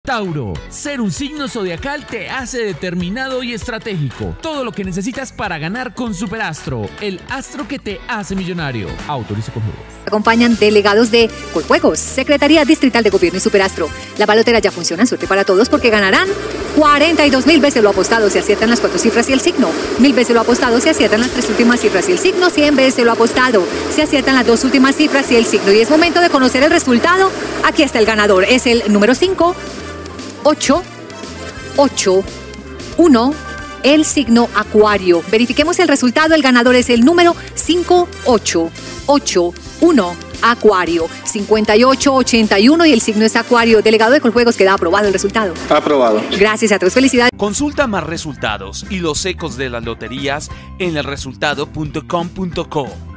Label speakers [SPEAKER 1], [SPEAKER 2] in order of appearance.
[SPEAKER 1] Tauro, ser un signo zodiacal te hace determinado y estratégico. Todo lo que necesitas para ganar con Superastro, el astro que te hace millonario. Autoriza con juegos.
[SPEAKER 2] Acompañan delegados de Coljuegos, Secretaría Distrital de Gobierno y Superastro. La balotera ya funciona, suerte para todos porque ganarán 42.000 veces lo apostado si aciertan las 4 cifras y el signo, 1.000 veces lo apostado si aciertan las 3 últimas cifras y el signo, 100 veces lo apostado si aciertan las 2 últimas cifras y el signo. Y es momento de conocer el resultado. Aquí está el ganador, es el número 5, 8, 8, 1, el signo Acuario. Verifiquemos el resultado, el ganador es el número 5, 8, 8, 1, Acuario, 5881 y el signo es Acuario. Delegado de Coljuegos, queda aprobado el resultado.
[SPEAKER 3] Aprobado.
[SPEAKER 2] Gracias a todos, felicidades.
[SPEAKER 1] Consulta más resultados y los ecos de las loterías en elresultado.com.co.